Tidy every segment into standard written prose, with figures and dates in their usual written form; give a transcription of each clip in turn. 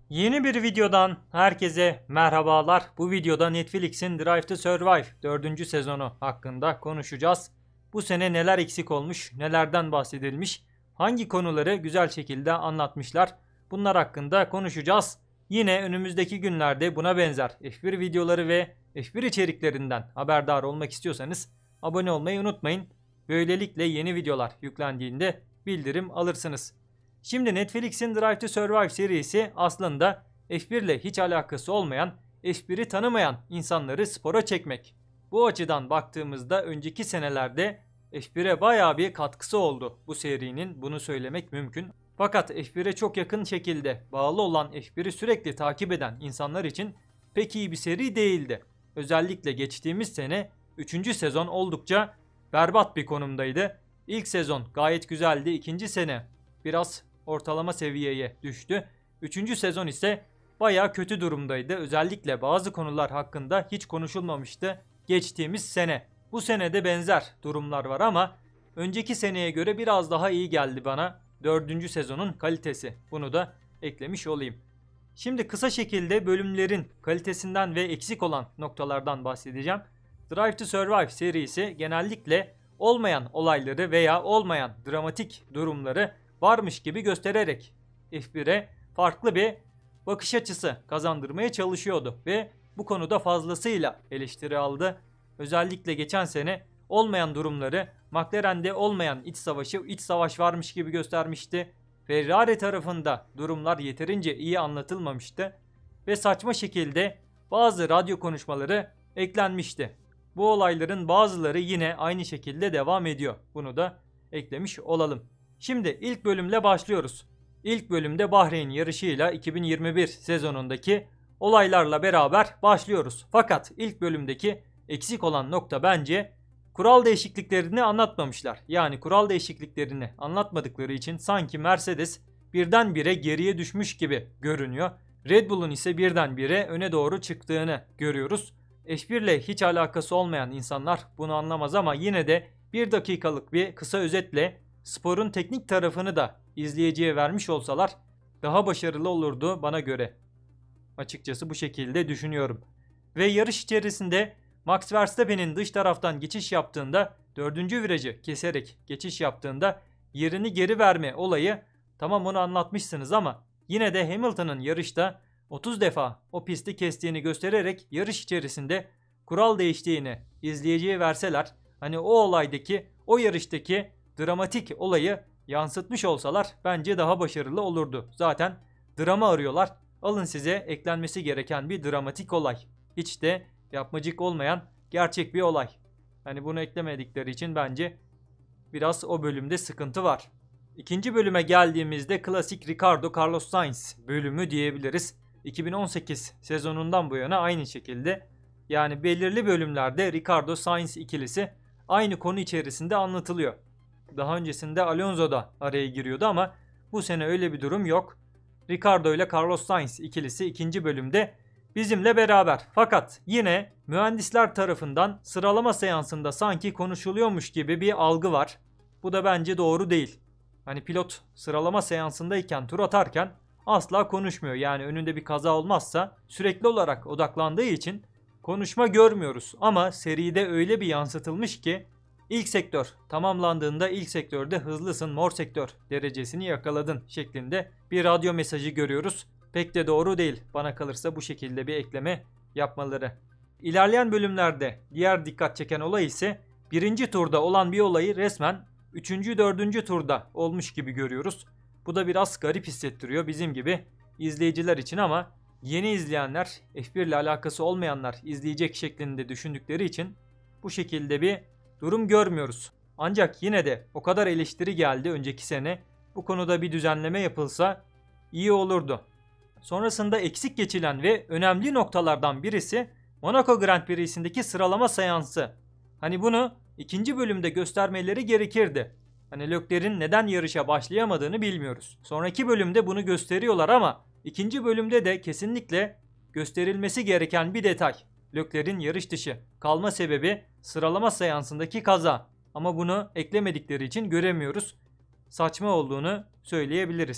Yeni bir videodan herkese merhabalar. Bu videoda Netflix'in Drive to Survive 4. sezonu hakkında konuşacağız. Bu sene neler eksik olmuş, nelerden bahsedilmiş, hangi konuları güzel şekilde anlatmışlar. Bunlar hakkında konuşacağız. Yine önümüzdeki günlerde buna benzer F1 videoları ve F1 içeriklerinden haberdar olmak istiyorsanız abone olmayı unutmayın. Böylelikle yeni videolar yüklendiğinde bildirim alırsınız. Şimdi Netflix'in Drive to Survive serisi aslında F1 ile hiç alakası olmayan, F1'i tanımayan insanları spora çekmek. Bu açıdan baktığımızda önceki senelerde F1'e bayağı bir katkısı oldu bu serinin, bunu söylemek mümkün. Fakat F1'e çok yakın şekilde bağlı olan, F1'i sürekli takip eden insanlar için pek iyi bir seri değildi. Özellikle geçtiğimiz sene 3. sezon oldukça berbat bir konumdaydı. İlk sezon gayet güzeldi, ikinci sene biraz ortalama seviyeye düştü. 3. sezon ise baya kötü durumdaydı. Özellikle bazı konular hakkında hiç konuşulmamıştı geçtiğimiz sene. Bu senede benzer durumlar var ama önceki seneye göre biraz daha iyi geldi bana 4. sezonun kalitesi. Bunu da eklemiş olayım. Şimdi kısa şekilde bölümlerin kalitesinden ve eksik olan noktalardan bahsedeceğim. Drive to Survive serisi genellikle olmayan olayları veya olmayan dramatik durumları varmış gibi göstererek F1'e farklı bir bakış açısı kazandırmaya çalışıyordu ve bu konuda fazlasıyla eleştiri aldı. Özellikle geçen sene olmayan durumları, McLaren'de olmayan iç savaş varmış gibi göstermişti. Ferrari tarafında durumlar yeterince iyi anlatılmamıştı ve saçma şekilde bazı radyo konuşmaları eklenmişti. Bu olayların bazıları yine aynı şekilde devam ediyor. Bunu da eklemiş olalım. Şimdi ilk bölümle başlıyoruz. İlk bölümde Bahreyn yarışıyla 2021 sezonundaki olaylarla beraber başlıyoruz. Fakat ilk bölümdeki eksik olan nokta bence kural değişikliklerini anlatmamışlar. Yani kural değişikliklerini anlatmadıkları için sanki Mercedes birdenbire geriye düşmüş gibi görünüyor. Red Bull'un ise birdenbire öne doğru çıktığını görüyoruz. F1 ile hiç alakası olmayan insanlar bunu anlamaz ama yine de 1 dakikalık bir kısa özetle sporun teknik tarafını da izleyiciye vermiş olsalar daha başarılı olurdu bana göre. Açıkçası bu şekilde düşünüyorum. Ve yarış içerisinde Max Verstappen'in dış taraftan geçiş yaptığında, 4. virajı keserek geçiş yaptığında yerini geri verme olayı, tamam onu anlatmışsınız ama yine de Hamilton'ın yarışta 30 defa o pisti kestiğini göstererek yarış içerisinde kural değiştiğini izleyiciye verseler, hani o olaydaki, o yarıştaki dramatik olayı yansıtmış olsalar bence daha başarılı olurdu. Zaten drama arıyorlar. Alın size eklenmesi gereken bir dramatik olay. Hiç de yapmacık olmayan gerçek bir olay. Hani bunu eklemedikleri için bence biraz o bölümde sıkıntı var. İkinci bölüme geldiğimizde klasik Ricardo Carlos Sainz bölümü diyebiliriz. 2018 sezonundan bu yana aynı şekilde, yani belirli bölümlerde Ricardo Sainz ikilisi aynı konu içerisinde anlatılıyor. Daha öncesinde Alonso da araya giriyordu ama bu sene öyle bir durum yok. Ricardo ile Carlos Sainz ikilisi ikinci bölümde bizimle beraber. Fakat yine mühendisler tarafından sıralama seansında sanki konuşuluyormuş gibi bir algı var. Bu da bence doğru değil. Hani pilot sıralama seansındayken, tur atarken asla konuşmuyor. Yani önünde bir kaza olmazsa sürekli olarak odaklandığı için konuşma görmüyoruz. Ama seride öyle bir yansıtılmış ki İlk sektör tamamlandığında ilk sektörde hızlısın, mor sektör derecesini yakaladın şeklinde bir radyo mesajı görüyoruz. Pek de doğru değil. Bana kalırsa bu şekilde bir ekleme yapmaları. İlerleyen bölümlerde diğer dikkat çeken olay ise birinci turda olan bir olayı resmen 3. 4. turda olmuş gibi görüyoruz. Bu da biraz garip hissettiriyor bizim gibi izleyiciler için ama yeni izleyenler, F1 ile alakası olmayanlar izleyecek şeklinde düşündükleri için bu şekilde bir durum görmüyoruz. Ancak yine de o kadar eleştiri geldi önceki sene. Bu konuda bir düzenleme yapılsa iyi olurdu. Sonrasında eksik geçilen ve önemli noktalardan birisi Monaco Grand Prix'sindeki sıralama seansı. Hani bunu ikinci bölümde göstermeleri gerekirdi. Hani Leclerc'in neden yarışa başlayamadığını bilmiyoruz. Sonraki bölümde bunu gösteriyorlar ama ikinci bölümde de kesinlikle gösterilmesi gereken bir detay. Leclerc'in yarış dışı kalma sebebi sıralama seansındaki kaza. Ama bunu eklemedikleri için göremiyoruz. Saçma olduğunu söyleyebiliriz.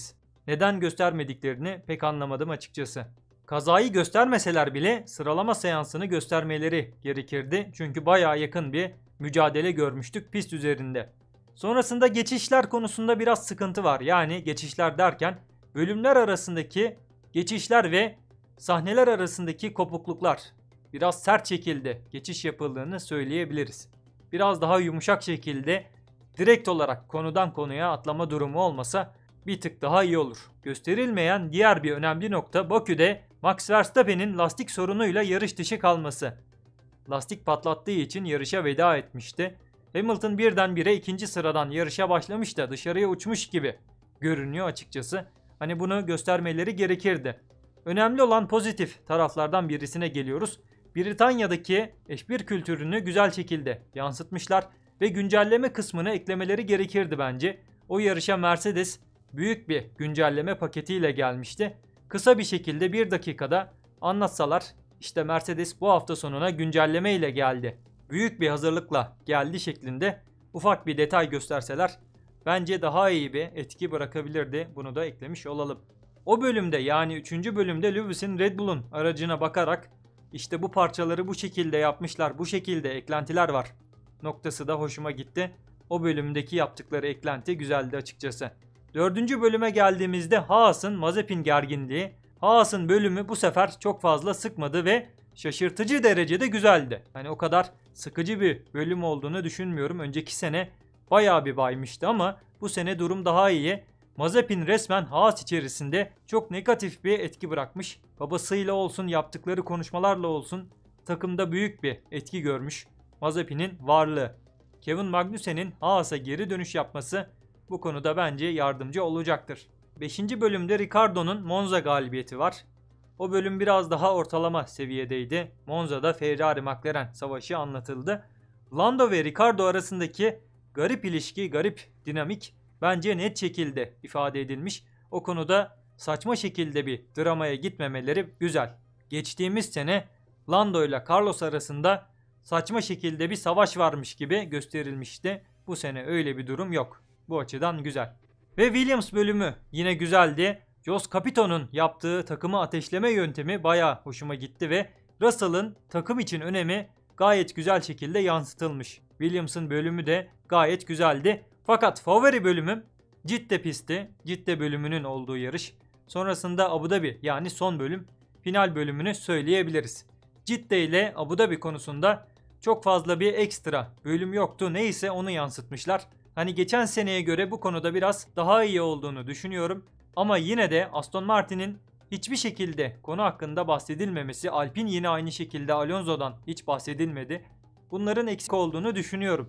neden göstermediklerini pek anlamadım açıkçası. Kazayı göstermeseler bile sıralama seansını göstermeleri gerekirdi. Çünkü bayağı yakın bir mücadele görmüştük pist üzerinde. Sonrasında geçişler konusunda biraz sıkıntı var. Yani geçişler derken bölümler arasındaki geçişler ve sahneler arasındaki kopukluklar biraz sert şekilde geçiş yapıldığını söyleyebiliriz. Biraz daha yumuşak şekilde direkt olarak konudan konuya atlama durumu olmasa bir tık daha iyi olur. Gösterilmeyen diğer bir önemli nokta Bakü'de Max Verstappen'in lastik sorunuyla yarış dışı kalması. Lastik patlattığı için yarışa veda etmişti. Hamilton birdenbire ikinci sıradan yarışa başlamış da dışarıya uçmuş gibi görünüyor açıkçası. Hani bunu göstermeleri gerekirdi. Önemli olan pozitif taraflardan birisine geliyoruz. Britanya'daki F1 kültürünü güzel şekilde yansıtmışlar ve güncelleme kısmını eklemeleri gerekirdi bence. O yarışa Mercedes büyük bir güncelleme paketiyle gelmişti. Kısa bir şekilde 1 dakikada anlatsalar, işte Mercedes bu hafta sonuna güncelleme ile geldi, büyük bir hazırlıkla geldi şeklinde ufak bir detay gösterseler bence daha iyi bir etki bırakabilirdi. Bunu da eklemiş olalım. O bölümde, yani 3. bölümde Lewis'in Red Bull'un aracına bakarak işte bu parçaları bu şekilde yapmışlar, bu şekilde eklentiler var noktası da hoşuma gitti. O bölümdeki yaptıkları eklenti güzeldi açıkçası. 4. bölüme geldiğimizde Haas'ın Mazepin gerginliği. Haas'ın bölümü bu sefer çok fazla sıkmadı ve şaşırtıcı derecede güzeldi. Hani o kadar sıkıcı bir bölüm olduğunu düşünmüyorum. Önceki sene bayağı bir baymıştı ama bu sene durum daha iyi. Mazepin resmen Haas içerisinde çok negatif bir etki bırakmış. Babasıyla olsun, yaptıkları konuşmalarla olsun takımda büyük bir etki görmüş Mazepin'in varlığı. Kevin Magnussen'in Haas'a geri dönüş yapması bu konuda bence yardımcı olacaktır. 5. bölümde Ricciardo'nun Monza galibiyeti var. O bölüm biraz daha ortalama seviyedeydi. Monza'da Ferrari-McLaren savaşı anlatıldı. Lando ve Ricciardo arasındaki garip ilişki, garip dinamik bence net şekilde ifade edilmiş. O konuda saçma şekilde bir dramaya gitmemeleri güzel. Geçtiğimiz sene Lando ile Carlos arasında saçma şekilde bir savaş varmış gibi gösterilmişti. Bu sene öyle bir durum yok. Bu açıdan güzel. Ve Williams bölümü yine güzeldi. Jos Capito'nun yaptığı takımı ateşleme yöntemi bayağı hoşuma gitti ve Russell'ın takım için önemi gayet güzel şekilde yansıtılmış. Williams'ın bölümü de gayet güzeldi. Fakat favori bölümüm Cidde pisti. Cidde bölümünün olduğu yarış. Sonrasında Abu Dhabi, yani son bölüm, final bölümünü söyleyebiliriz. Cidde ile Abu Dhabi konusunda çok fazla bir ekstra bölüm yoktu. Neyse onu yansıtmışlar. Hani geçen seneye göre bu konuda biraz daha iyi olduğunu düşünüyorum. Ama yine de Aston Martin'in hiçbir şekilde konu hakkında bahsedilmemesi, Alpine yine aynı şekilde Alonso'dan hiç bahsedilmedi. Bunların eksik olduğunu düşünüyorum.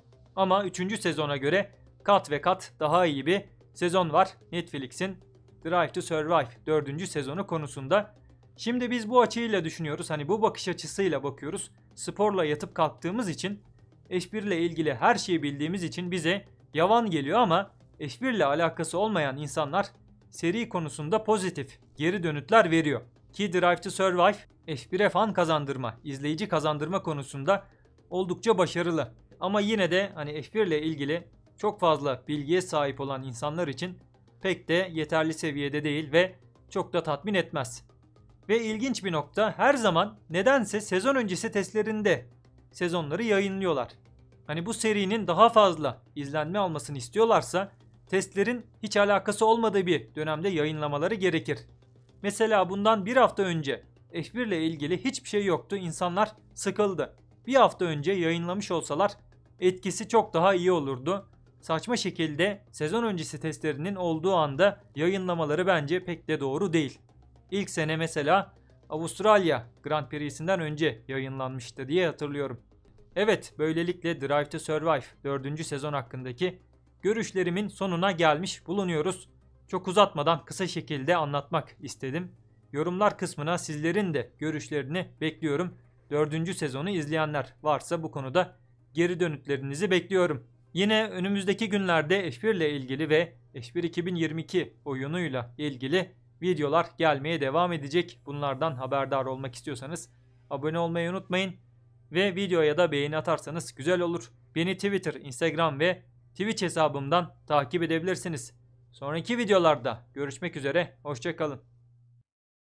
Ama 3. sezona göre kat ve kat daha iyi bir sezon var Netflix'in Drive to Survive 4. sezonu konusunda. Şimdi biz bu açıyla düşünüyoruz. Hani bu bakış açısıyla bakıyoruz. Sporla yatıp kalktığımız için, F1 ile ilgili her şeyi bildiğimiz için bize yavan geliyor ama F1 ile alakası olmayan insanlar seri konusunda pozitif geri dönütler veriyor. Ki Drive to Survive F1'e fan kazandırma, izleyici kazandırma konusunda oldukça başarılı. Ama yine de hani F1 ile ilgili çok fazla bilgiye sahip olan insanlar için pek de yeterli seviyede değil ve çok da tatmin etmez. Ve ilginç bir nokta, her zaman nedense sezon öncesi testlerinde sezonları yayınlıyorlar. Hani bu serinin daha fazla izlenme almasını istiyorlarsa testlerin hiç alakası olmadığı bir dönemde yayınlamaları gerekir. Mesela bundan bir hafta önce F1 ile ilgili hiçbir şey yoktu. İnsanlar sıkıldı. Bir hafta önce yayınlamış olsalar etkisi çok daha iyi olurdu. Saçma şekilde sezon öncesi testlerinin olduğu anda yayınlamaları bence pek de doğru değil. İlk sene mesela Avustralya Grand Prix'sinden önce yayınlanmıştı diye hatırlıyorum. Evet, böylelikle Drive to Survive 4. sezon hakkındaki görüşlerimin sonuna gelmiş bulunuyoruz. Çok uzatmadan kısa şekilde anlatmak istedim. Yorumlar kısmına sizlerin de görüşlerini bekliyorum. 4. sezonu izleyenler varsa bu konuda geri dönütlerinizi bekliyorum. Yine önümüzdeki günlerde F1 ile ilgili ve F1 2022 oyunuyla ilgili videolar gelmeye devam edecek. Bunlardan haberdar olmak istiyorsanız abone olmayı unutmayın. Ve videoya da beğeni atarsanız güzel olur. Beni Twitter, Instagram ve Twitch hesabımdan takip edebilirsiniz. Sonraki videolarda görüşmek üzere. Hoşça kalın.